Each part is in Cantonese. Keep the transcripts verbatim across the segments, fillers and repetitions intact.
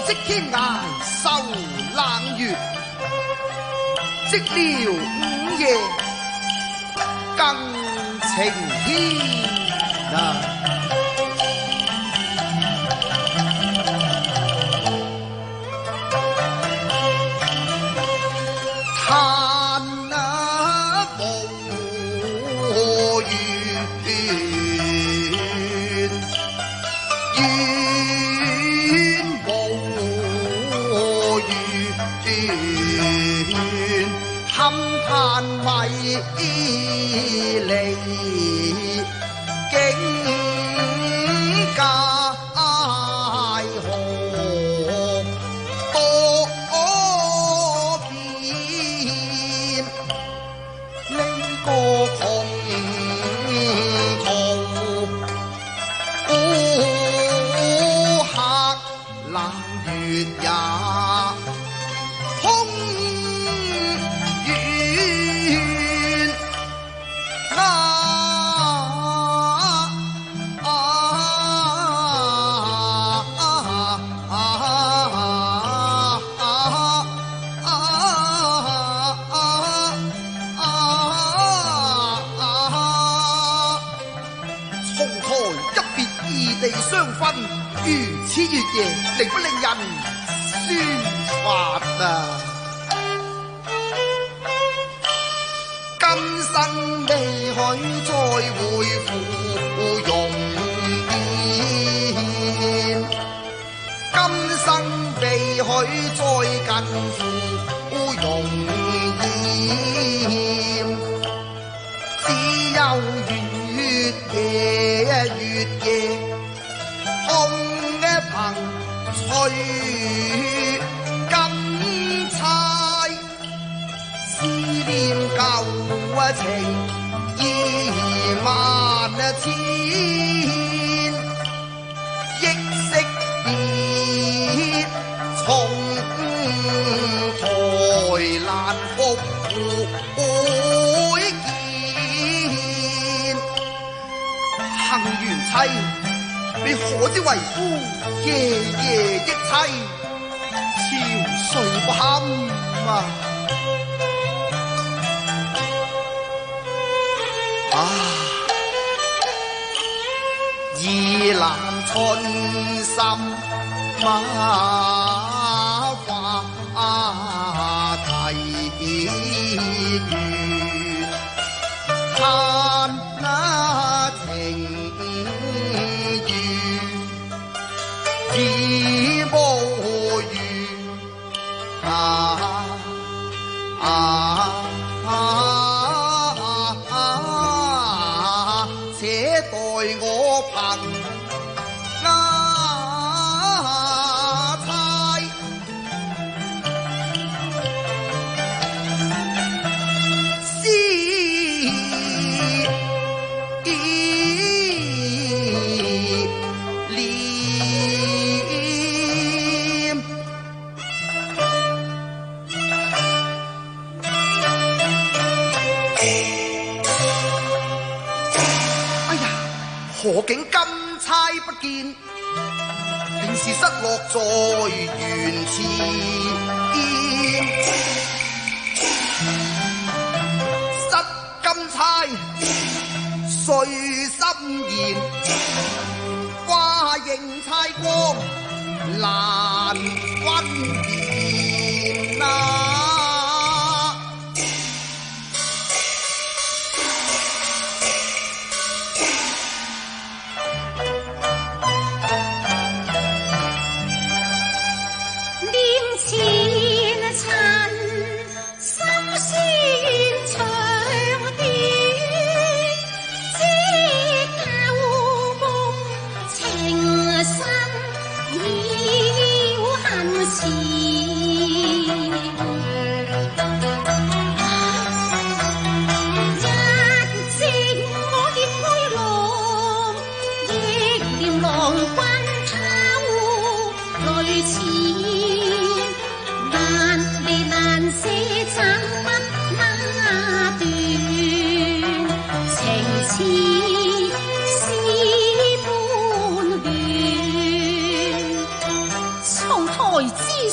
色天涯受冷月，寂寥午夜更晴天啊！叹那无缘，缘无缘，堪叹迷离境界何多变，呢個窮途孤客冷月也空遠啊！相分如此月夜，令不令人抒發啊！今生未許再會復容顏，今生未許再近復容顏，只有月夜月夜。空嘅憑隨金釵，思念舊情意萬千，憶昔別從台難復會見，幸緣妻你可知為夫夜夜憶妻，憔悴不堪啊！啊！意難春心馬化啼月，嘆那情已無緣啊啊啊啊！且待我憑雅猜，何竟金釵不見，定是失落在原前。失金釵誰心言，花映釵光難分辨啊！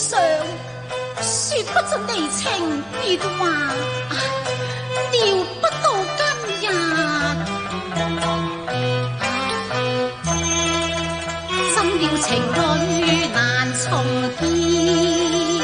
上说不尽离情别话，料不到今日，怎料情侣难重见。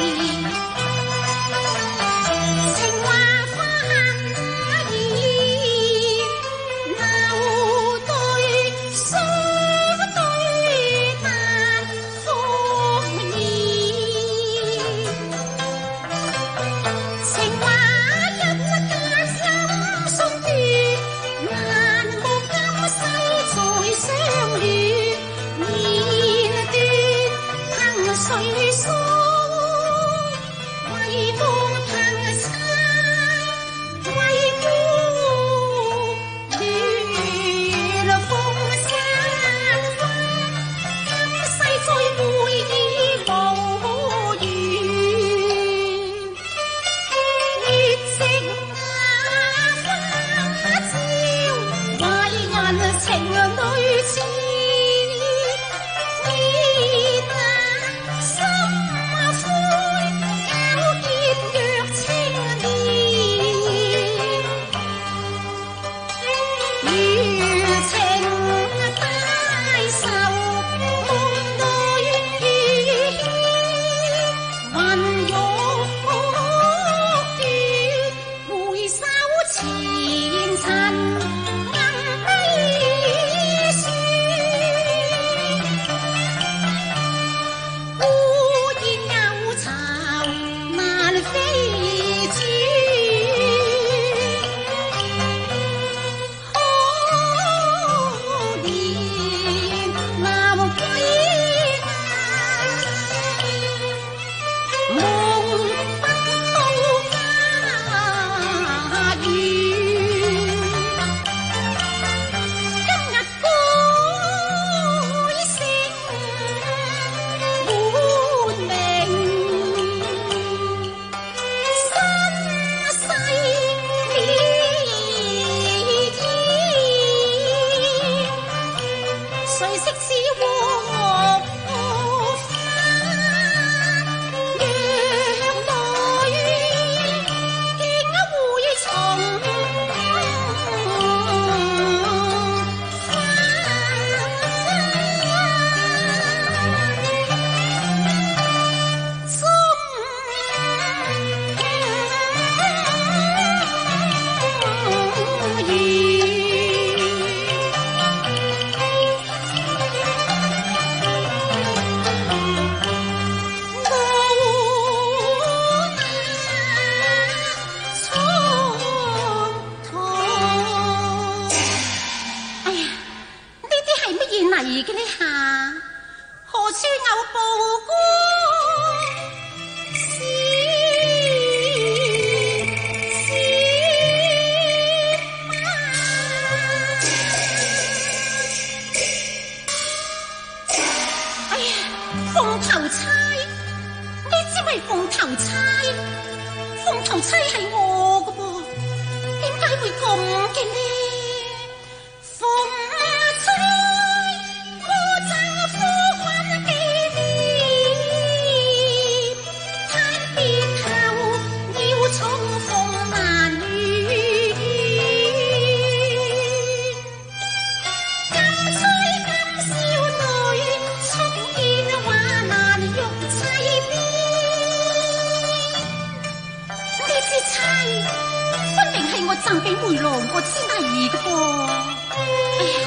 赠俾梅郎我之禮嘅噃。哎呀，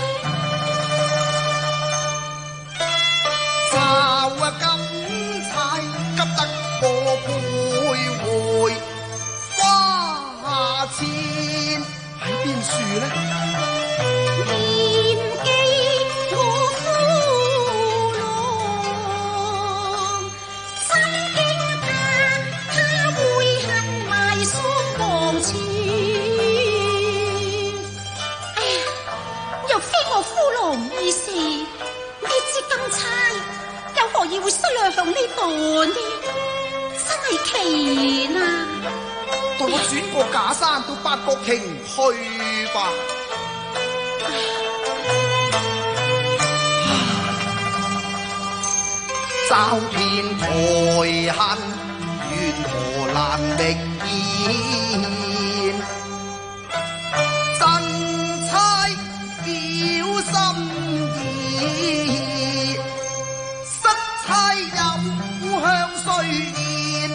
就啊咁柴，急得我徘徊花前，喺邊處呢？ 念記我夫郎，心驚怕他會恨埋雙黃錢。意思呢支金釵又何以會失落響呢度呢？真係奇啦！ 待我轉過假山到八角亭去吧。 稍偏台恨，緣何難覓見？真差表心意，失差有向誰言？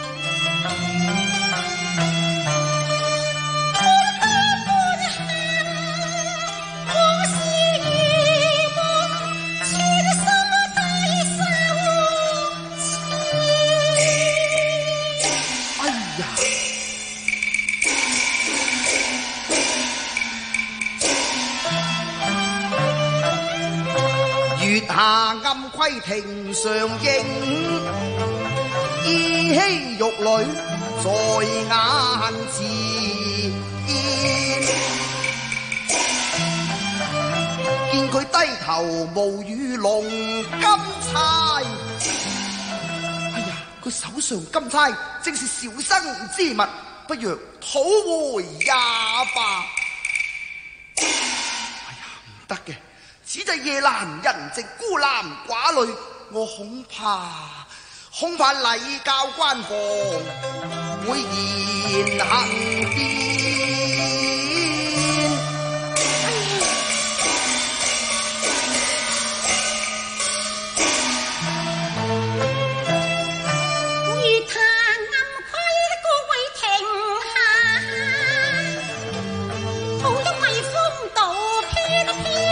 月下暗窺庭上映，依稀玉女在眼前。見佢低頭無語龍金釵，哎呀，佢手上金釵正是小生之物，不如討回也罷。哎呀，唔得嘅。此際夜闌人靜，孤男寡女，我恐怕恐怕禮教關防會言行變。 月下暗窺各位停下，好因為風度翩翩。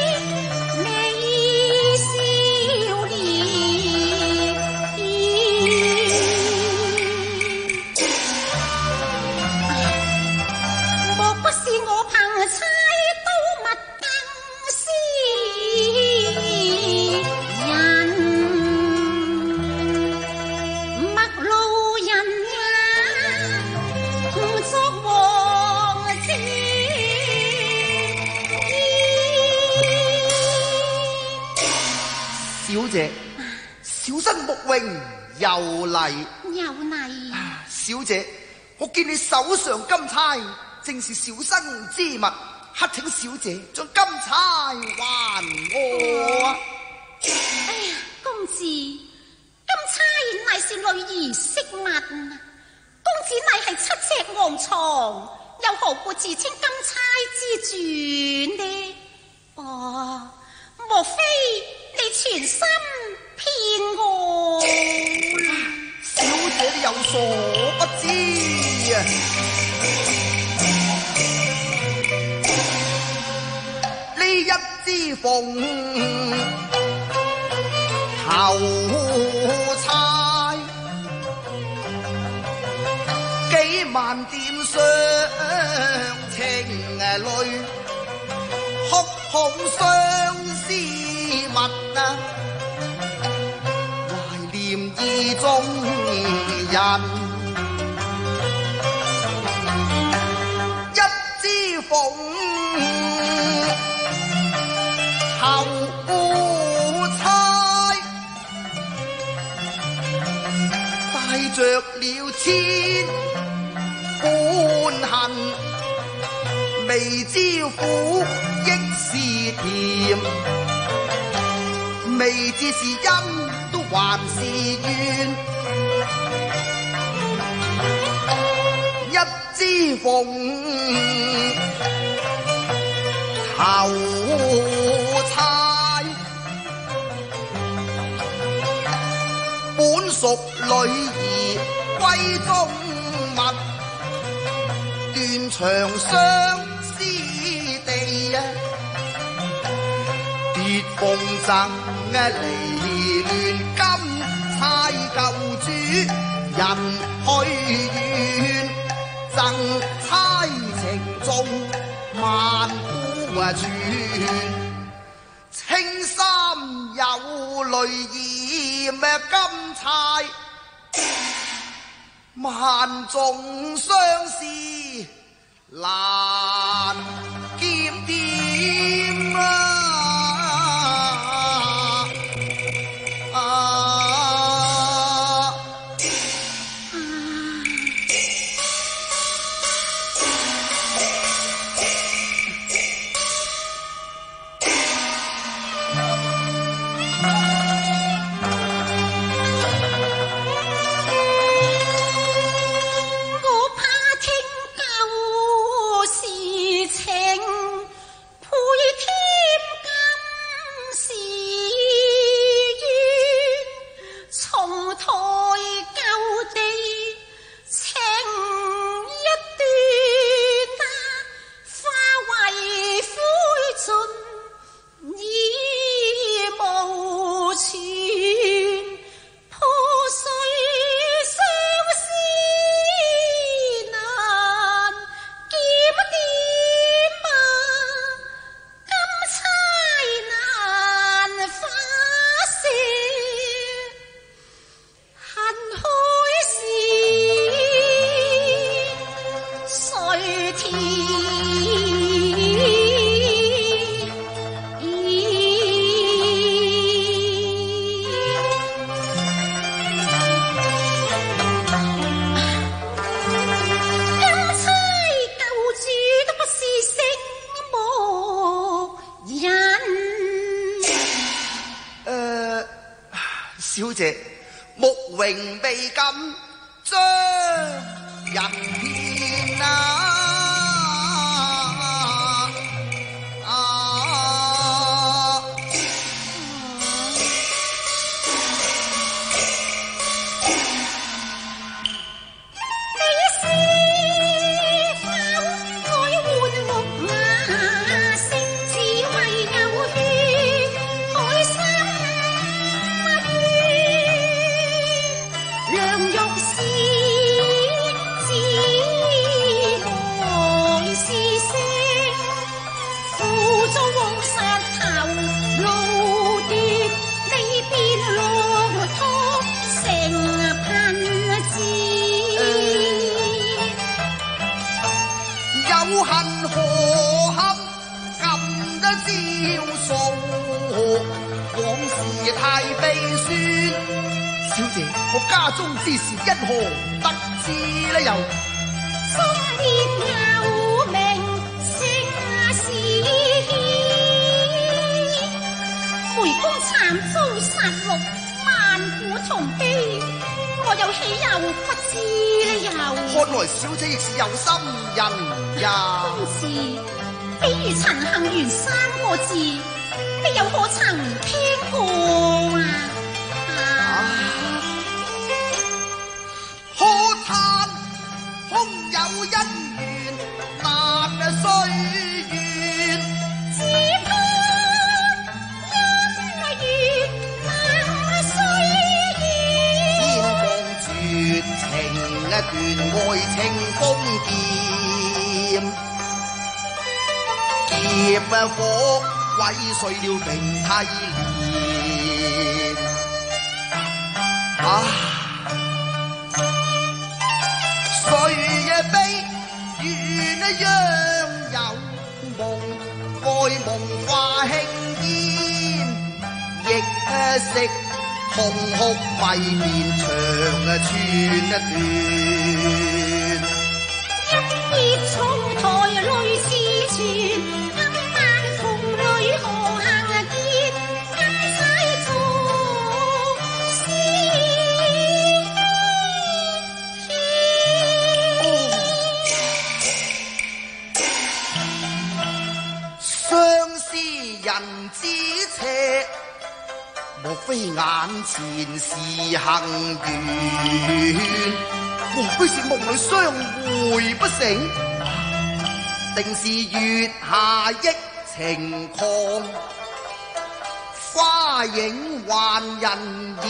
小姐，小生慕榮又嚟。 又嚟。 小姐，我見你手上金釵，正是小生之物，乞請小姐將金釵還我啊！ 哎呀，公子，金釵乃是女兒飾物，公子乃係七尺昂床，又何故自稱金釵之主呢？哦，莫非你全心騙我？ 小姐你有所不知啊！呢一支鳳頭釵，幾萬點雙情淚，哭紅相思物啊！懷念意中人，一支鳳頭釵，帶着了千般恨，未知苦亦是甜，未知是因都還是怨。一支鳳頭釵，本屬女兒閨中物，斷腸相思地啊！別鳳贈離亂，金釵舊主人去遠，贈釵情重萬古傳，青衫有淚染咩金釵，萬眾相思難檢點啊！ 小姐，慕榮未敢將人騙啊！太悲酸，小姐，我家中之事因何得知呢？又忠烈有名，聲是顯，梅公慘遭殺戮，萬古同悲，我又豈有不知呢？又看來小姐亦是有心人呀。 公子，比如陳幸元三個字，你有可曾聽過啊？啊可嘆空有姻緣難歲月， 只盼姻緣難歲月。 天光絕情斷愛情封劍，劫火毀碎了並蒂蓮。啊！誰也悲願讓有夢，愛夢化輕煙，亦識痛哭迷面長寸斷。 一葉松台淚似泉，今晚同淚何行結？今世俗是相思人之邪，莫非眼前是幸緣？莫非是夢裏相會不成？定是月下憶情狂，花影幻人言。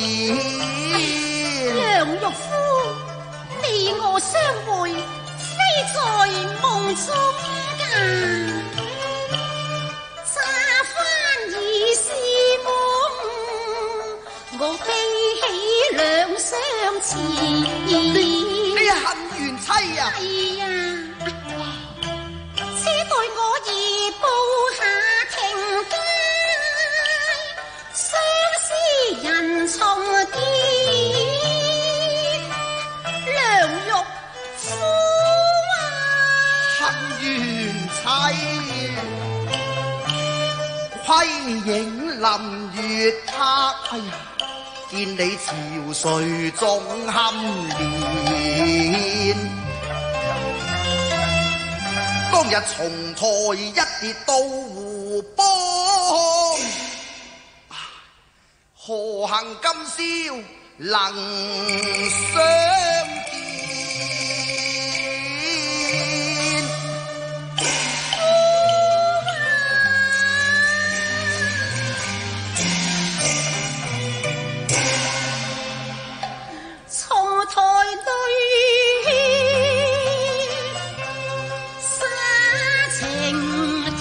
梁玉夫，你我相會，非在夢中間。乍翻已是夢，我悲喜兩相纏。 你你幸元妻啊！ 係啊，且待我移步下庭階，相思人重疊。梁玉夫啊， 幸元妻，窺影臨月塔，哎呀！見你憔悴總堪憐，當日從台一跌到湖浜，何幸今宵能相見？ 從台對沙情天，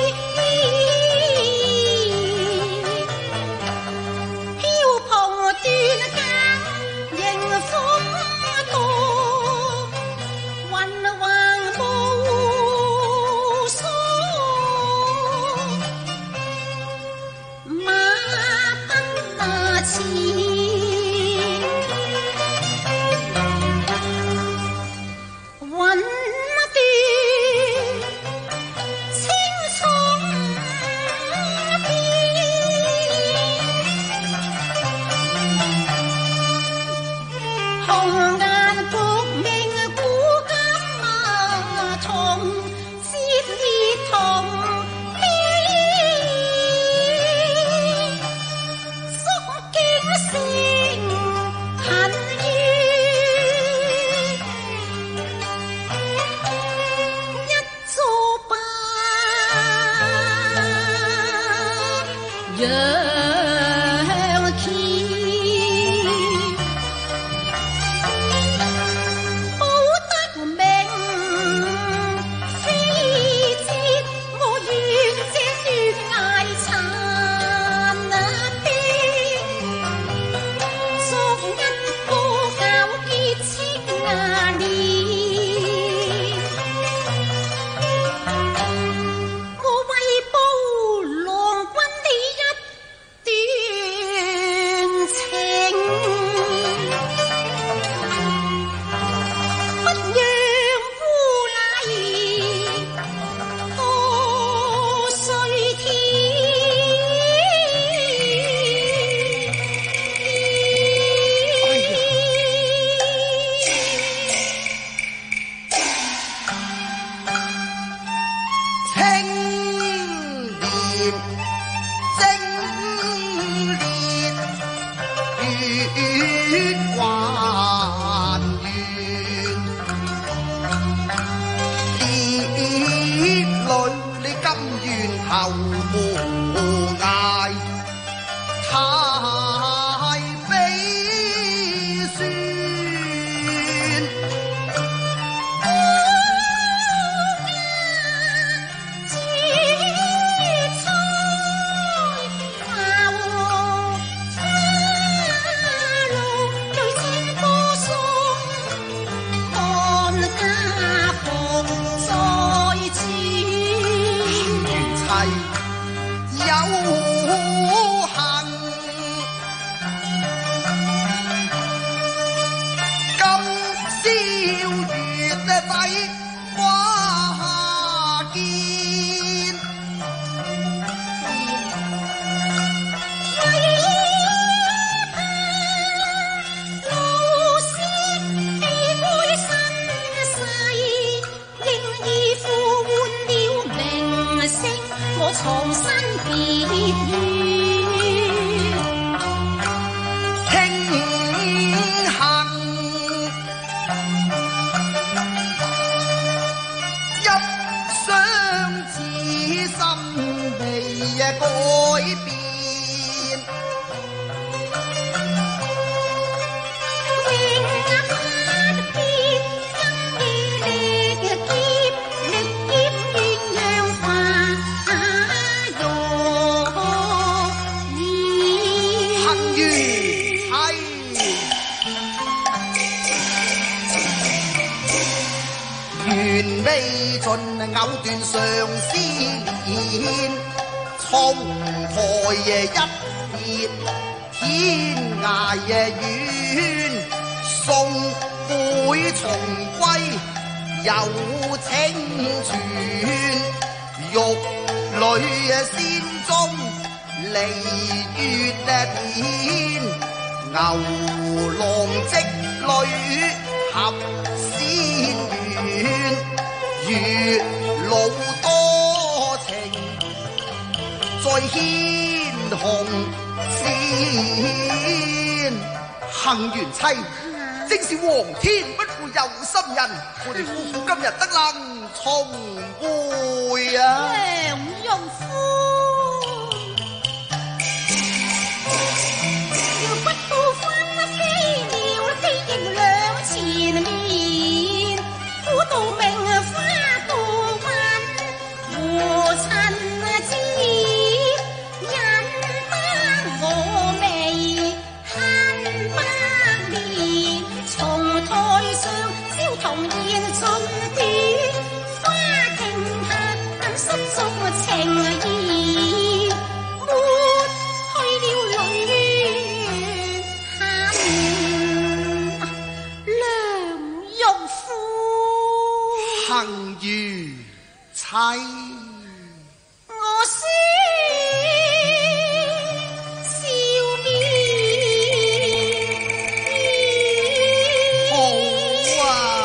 飄蓬斷間迎風過，雲橫無數，馬奔那前。 還原，烈女你甘願投無涯，太悲酸。 重新結緣， 慶幸一雙此心未改變， 永不變，因義力劫，力劫鴛鴦化。 緣未盡，藕斷相思連，松台一別，天涯遠，送會重歸有清泉，玉女仙蹤離月天，牛郎織女合仙緣，月老多情在牽紅線，幸緣妻正是皇天不負有心人，我哋夫婦今日得能重會啊！ 梁玉夫，要不到分飛了飛迎兩前面，古道明花道紋，和親之引得我眉恨百年，從台上燒銅煙盡斷，花亭下失足情意，抹去了淚痕，梁玉夫。 幸如妻， 我先笑面， 好啊！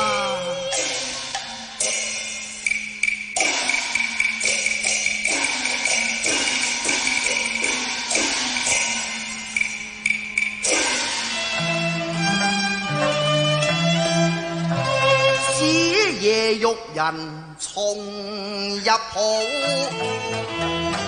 此夜玉人重入抱。